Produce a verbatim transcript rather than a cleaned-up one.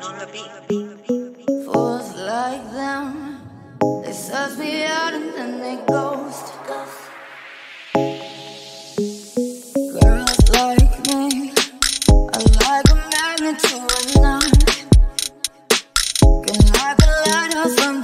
on the beat. Fools like them, they search me out and then they ghost. Girls like me are like a magnet to a knife, can like a lighthouse from